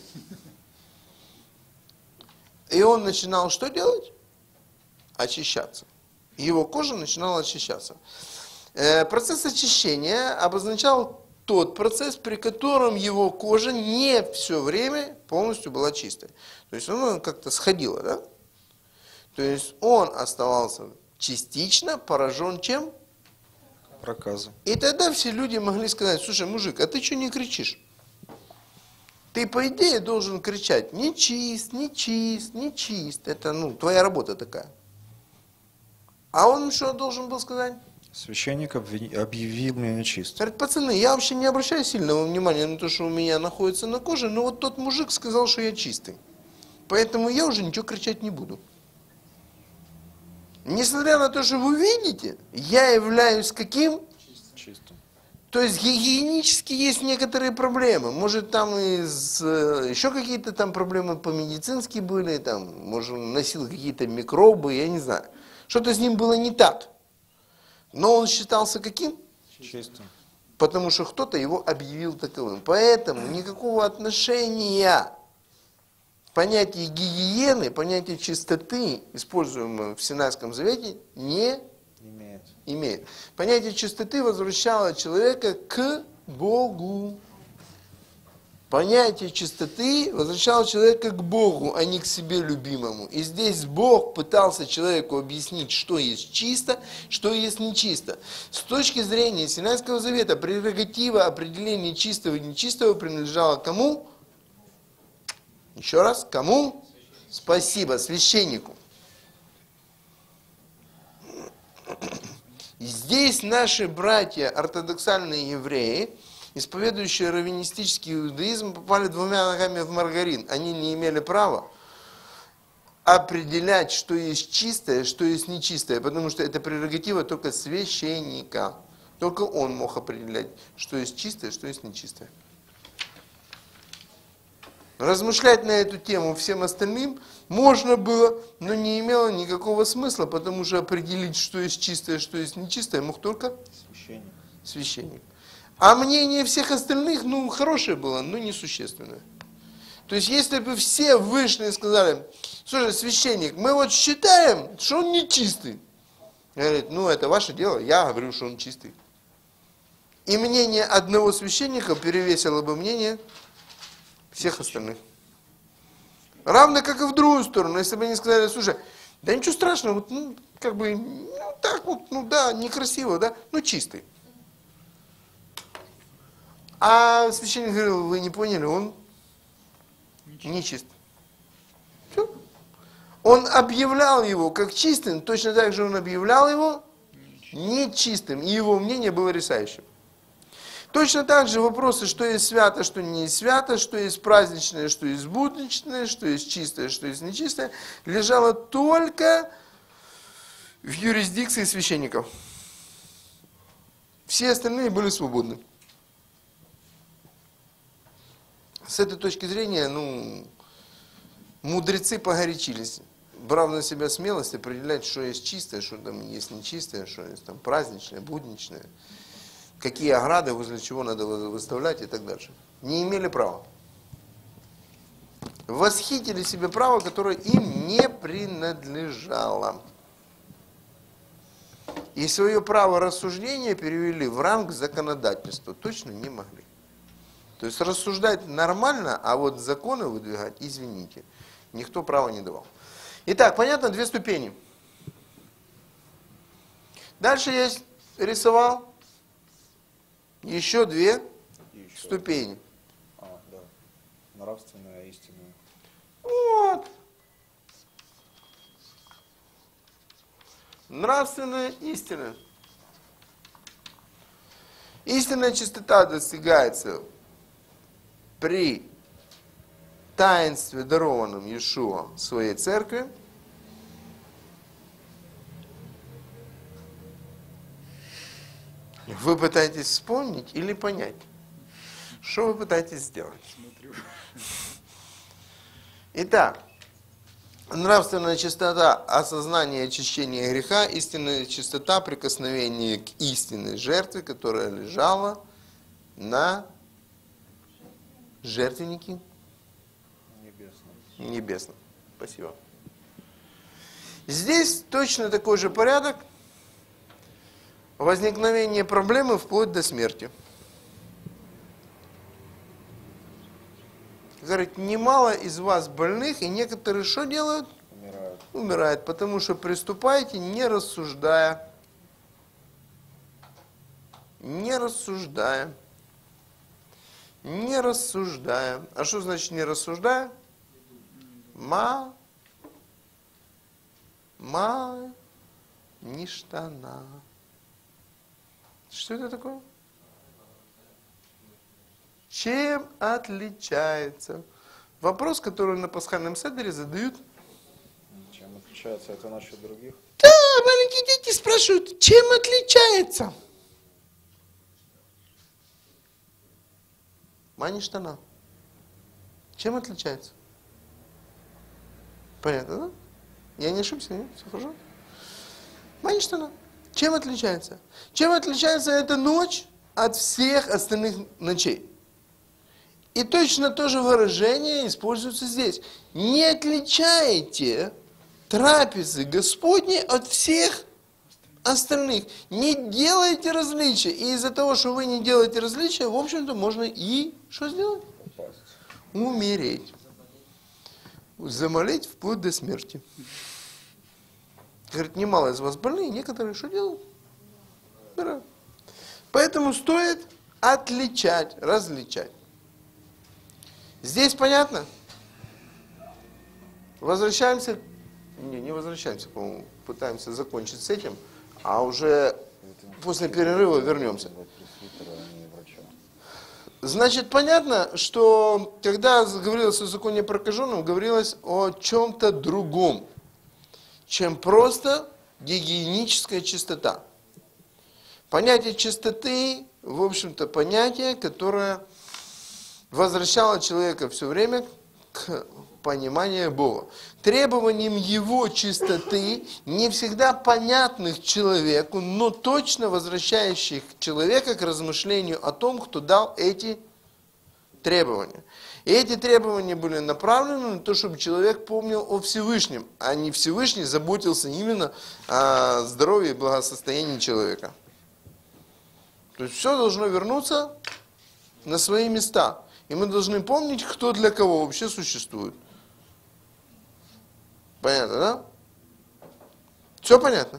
И он начинал что делать? Очищаться. Его кожа начинала очищаться. Процесс очищения обозначал тот процесс, при котором его кожа не все время полностью была чистой. То есть он как-то сходила, да? То есть он оставался частично поражен чем? Проказом. И тогда все люди могли сказать, слушай, мужик, а ты что не кричишь? Ты, по идее, должен кричать, не чист, не чист, не чист. Это, твоя работа такая. А он что должен был сказать? Священник объявил меня нечистым. Говорит, пацаны, я вообще не обращаю сильного внимания на то, что у меня находится на коже, но вот тот мужик сказал, что я чистый. Поэтому я уже ничего кричать не буду. Несмотря на то, что вы видите, я являюсь каким? Чистым. То есть гигиенически есть некоторые проблемы. Может, там еще какие-то там проблемы по-медицински были, там, может, он носил какие-то микробы, я не знаю. Что-то с ним было не так. Но он считался каким? Чистым. Потому что кто-то его объявил таковым. Поэтому никакого отношения понятие гигиены, понятие чистоты, используемое в Синайском завете, не имеет. Понятие чистоты возвращало человека к Богу. Понятие чистоты возвращало человека к Богу, а не к себе любимому. И здесь Бог пытался человеку объяснить, что есть чисто, что есть нечисто. С точки зрения Синайского завета прерогатива определения чистого и нечистого принадлежала кому? Еще раз, кому? Спасибо, священнику. Здесь наши братья, ортодоксальные евреи, исповедующие раввинистический иудаизм, попали двумя ногами в маргарин. Они не имели права определять, что есть чистое, что есть нечистое, потому что это прерогатива только священника. Только он мог определять, что есть чистое, что есть нечистое. Размышлять на эту тему всем остальным можно было, но не имело никакого смысла, потому что определить, что есть чистое, что есть нечистое, мог только священник. А мнение всех остальных, хорошее было, но несущественное. То есть, если бы все вышли и сказали, слушай, священник, мы вот считаем, что он нечистый. Говорит, это ваше дело, я говорю, что он чистый. И мнение одного священника перевесило бы мнение всех остальных. Равно как и в другую сторону. Если бы они сказали, слушай, да ничего страшного, некрасиво, да, чистый. А священник говорил, вы не поняли, он нечист. Все. Он объявлял его как чистым, точно так же он объявлял его нечистым. И его мнение было решающим. Точно так же вопросы, что есть свято, что не есть свято, что есть праздничное, что есть будничное, что есть чистое, что есть нечистое, лежало только в юрисдикции священников. Все остальные были свободны. С этой точки зрения, мудрецы погорячились, брав на себя смелость определять, что есть чистое, что там есть нечистое, что есть там праздничное, будничное. Какие ограды, возле чего надо выставлять и так дальше. Не имели права. Восхитили себе право, которое им не принадлежало. И свое право рассуждения перевели в ранг законодательства. Точно не могли. То есть рассуждать нормально, а вот законы выдвигать, извините, никто права не давал. Итак, понятно, 2 ступени. Дальше я рисовал еще 2 ступени. Да. Нравственная, истинная. Вот. Нравственная, истинная. Истинная чистота достигается при таинстве, дарованном Иешуа своей церкви. Вы пытаетесь вспомнить или понять? Что вы пытаетесь сделать? Итак, нравственная чистота осознания очищения греха, истинная чистота прикосновения к истинной жертве, которая лежала на жертвеннике небесном. Спасибо. Здесь точно такой же порядок. Возникновение проблемы вплоть до смерти. Говорит, немало из вас больных, и некоторые что делают? Умирают, потому что приступаете, не рассуждая. Не рассуждая. Не рассуждая. А что значит не рассуждая? Ништана. Что это такое? Чем отличается? Вопрос, который на пасхальном седере задают. Чем отличается это насчет других? Да, маленькие дети спрашивают, чем отличается? Маништана. Чем отличается? Понятно, да? Я не ошибся, нет? Все хорошо? Маништана. Чем отличается? Чем отличается эта ночь от всех остальных ночей? И точно то же выражение используется здесь. Не отличайте трапезы Господней от всех остальных. Не делайте различия. И из-за того, что вы не делаете различия, в общем-то, можно и что сделать? Умереть. Замолить вплоть до смерти. Говорит, немало из вас больные, некоторые что делают? Умирают. Поэтому стоит отличать, различать. Здесь понятно? Возвращаемся, не возвращаемся, по-моему, пытаемся закончить с этим, а уже после перерыва вернемся. Значит, понятно, что когда говорилось о законе о прокаженном, говорилось о чем-то другом, чем просто гигиеническая чистота. Понятие чистоты, в общем-то, понятие, которое возвращало человека все время к пониманию Бога. Требованиям его чистоты, не всегда понятных человеку, но точно возвращающих человека к размышлению о том, кто дал эти требования. И эти требования были направлены на то, чтобы человек помнил о Всевышнем, а не Всевышний заботился именно о здоровье и благосостоянии человека. То есть все должно вернуться на свои места. И мы должны помнить, кто для кого вообще существует. Понятно, да? Все понятно?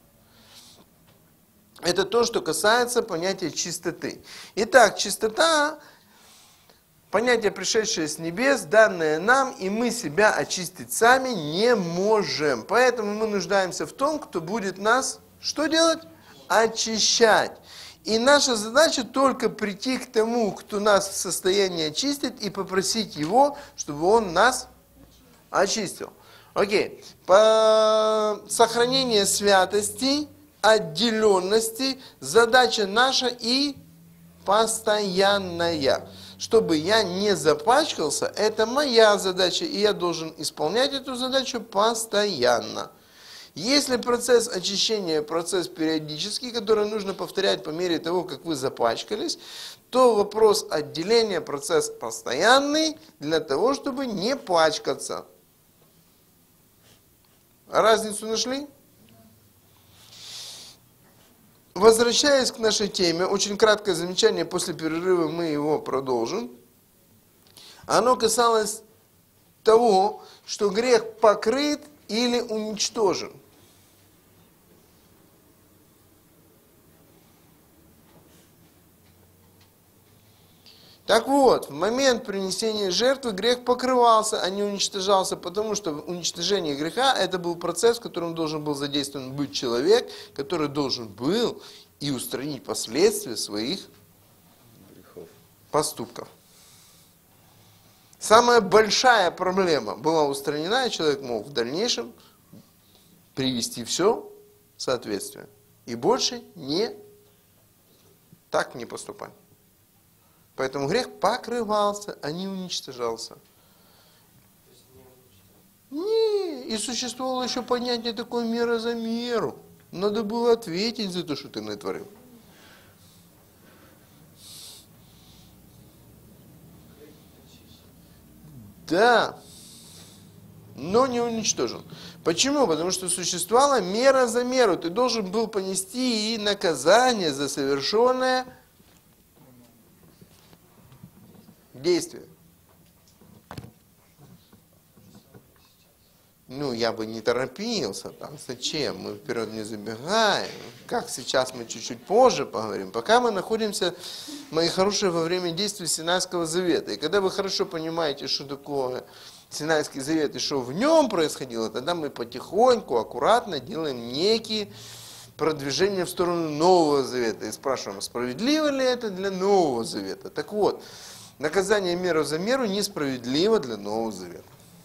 Это то, что касается понятия чистоты. Итак, чистота, понятие, пришедшее с небес, данное нам, и мы себя очистить сами не можем. Поэтому мы нуждаемся в том, кто будет нас, что делать? Очищать. И наша задача только прийти к тому, кто нас в состоянии очистить, и попросить его, чтобы он нас очистил. Окей. По сохранению святости, отделенности, задача наша и постоянная. Чтобы я не запачкался, это моя задача, и я должен исполнять эту задачу постоянно. Если процесс очищения, процесс периодический, который нужно повторять по мере того, как вы запачкались, то вопрос отделения, процесс постоянный для того, чтобы не пачкаться. Разницу нашли? Возвращаясь к нашей теме, очень краткое замечание, после перерыва мы его продолжим. Оно касалось того, что грех покрыт или уничтожен. Так вот, в момент принесения жертвы грех покрывался, а не уничтожался, потому что уничтожение греха – это был процесс, в котором должен был задействован быть человек, который должен был и устранить последствия своих поступков. Самая большая проблема была устранена, и человек мог в дальнейшем привести все в соответствие. И больше так не поступать. Поэтому грех покрывался, а не уничтожался. Не, и существовало еще понятие такое мера за меру. Надо было ответить за то, что ты натворил. Да, но не уничтожен. Почему? Потому что существовала мера за меру. Ты должен был понести и наказание за совершенное действие. Ну, я бы не торопился, там, зачем? Мы вперед не забегаем. Как сейчас, мы чуть-чуть позже поговорим. Пока мы находимся, мои хорошие, во время действия Синайского завета. И когда вы хорошо понимаете, что такое Синайский завет и что в нем происходило, тогда мы потихоньку, аккуратно делаем некие продвижения в сторону Нового Завета. И спрашиваем, справедливо ли это для Нового Завета? Так вот, наказание меру за меру несправедливо для Нового Завета.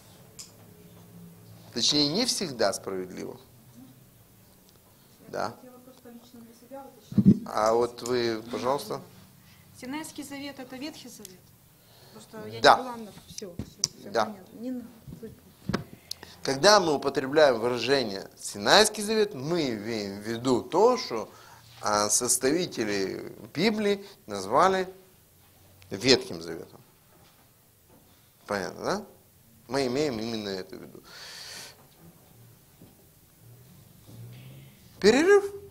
Точнее, не всегда справедливо. Да. А вот вы, пожалуйста. Синайский завет – это Ветхий Завет? Да. Да. Когда мы употребляем выражение «Синайский завет», мы имеем в виду то, что составители Библии назвали Ветхим Заветом. Понятно, да? Мы имеем именно это в виду. Перерыв.